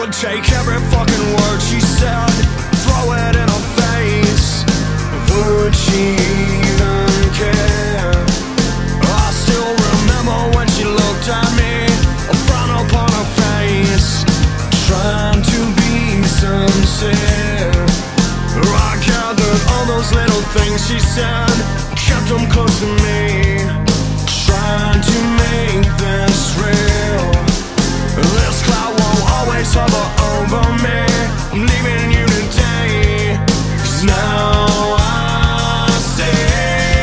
could take every fucking word she said, throw it in her face. Would she even care? I still remember when she looked at me, a frown upon her face, trying to be sincere. I gathered all those little things she said, kept them close to me, trying to make this real. This cloud won't always hover over me. I'm leaving you today, 'cause now I see.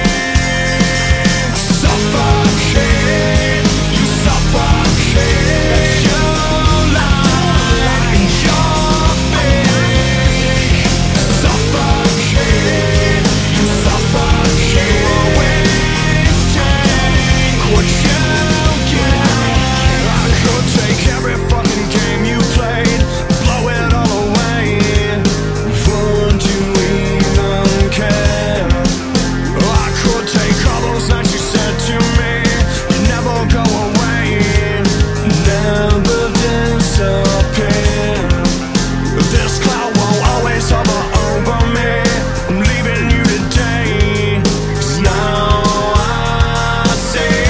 Suffocate, you suffocate. Your light and your fate. Suffocate, you suffocate. Always take what you get. I could take every fucking game you played, blow it all away. Would you even care? I could take all those nights you said to me, you never go away, never disappear. This cloud won't always hover over me. I'm leaving you today, 'cause now I see.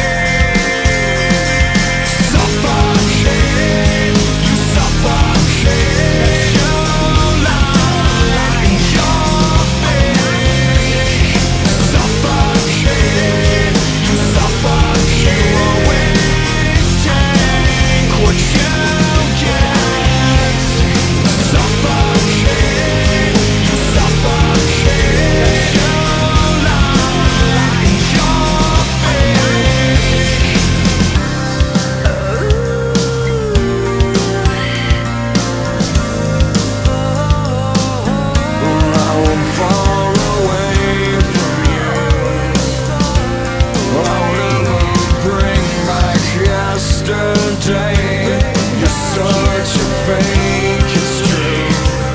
Suffocate, you suffocate. Your light and your fate. Suffocate, you suffocate. Always take what you get. Suffocate, you suffocate. Your light and your fate. I'm far away from you. I'll never bring back yesterday. You're such a fake, it's true.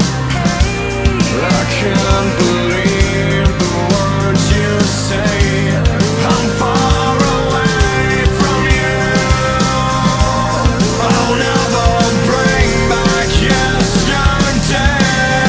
I can't believe the words you say. I'm far away from you. I'll never bring back yesterday.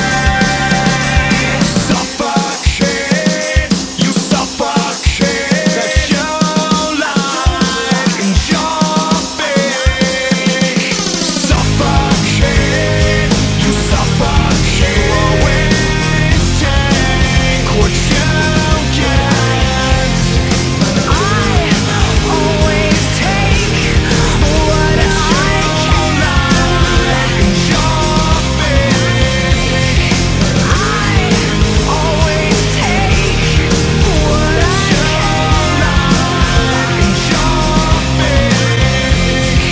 Suffocate, you suffocate. That's your light and your fate. Suffocate, you suffocate. Always take what you get. I always take what I can. And your fate. I always take what I can. And your fate.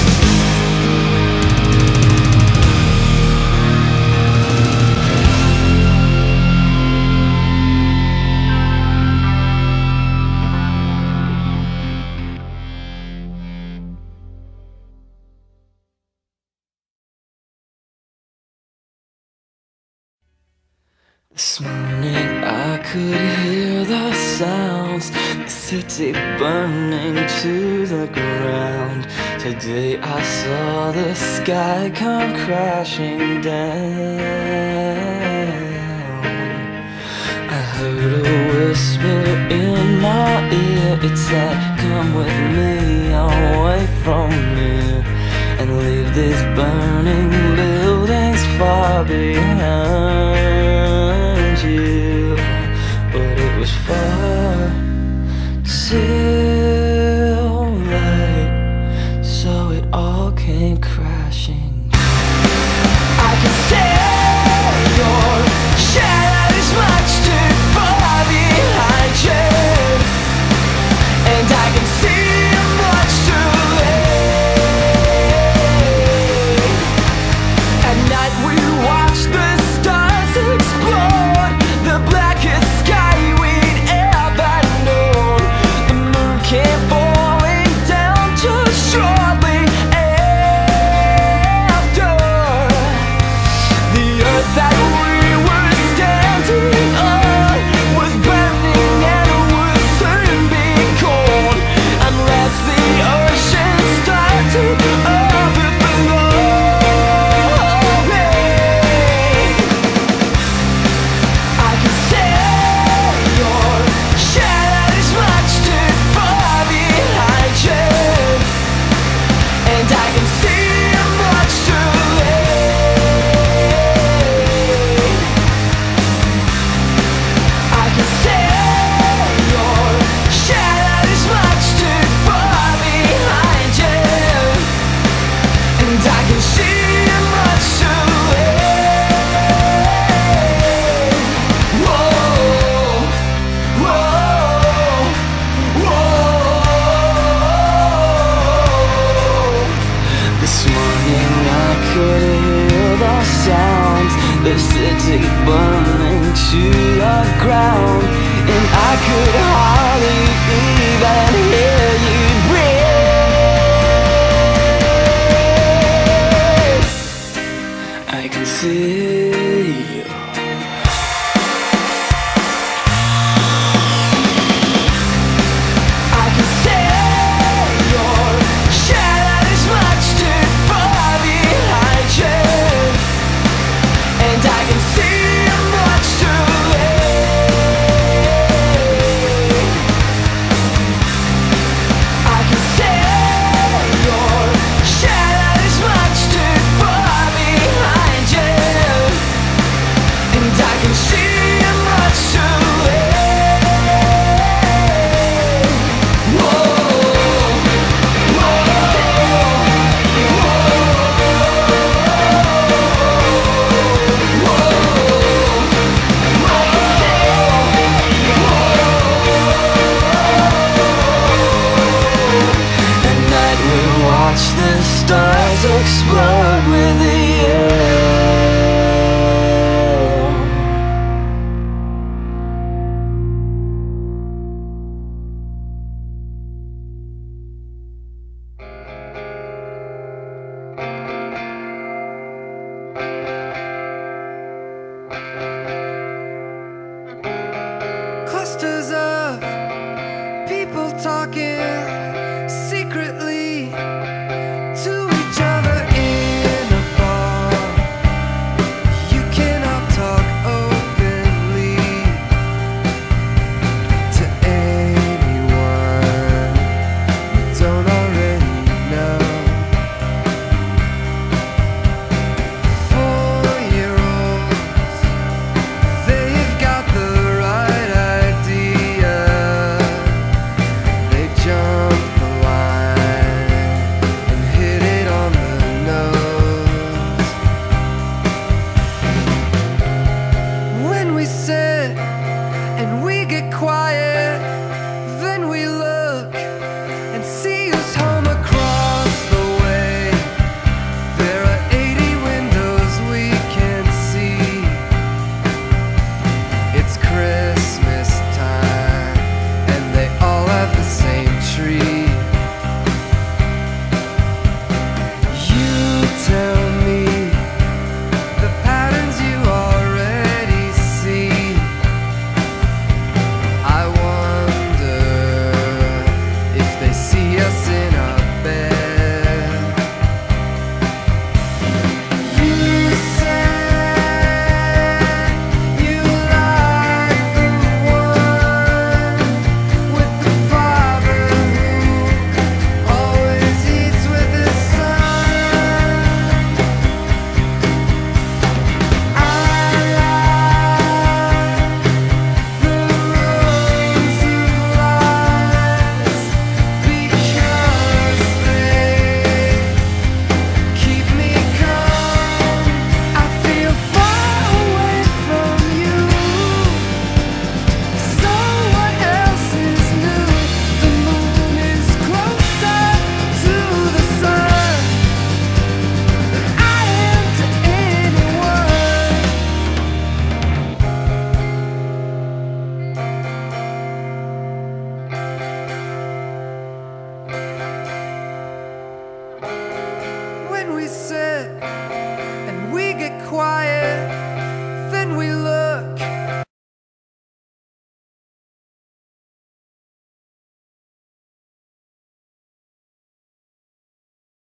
This morning I could hear the sounds, the city burning to the ground. Today I saw the sky come crashing down. I heard a whisper in my ear, it said, come with me away from here, and leave these burning buildings far behind you. But it was far too late, so it all came crashing. I can see your shadows much too far behind you, and I can see much too late. At night we watch the stars I could hardly even hear you breathe. I can see you. I can see your shadow is much too far behind you, and I can see much too late. I can see your shadow is much too far behind you, and I can see much too late. Whoa, whoa, At night we watch the stars explode with the air. Clusters of people talking secretly to each other in a bar. You cannot talk openly to anyone you don't already know. 4-year-olds, they've got the right idea. They jump the line and hit it on the nose. When we sit and we get quiet,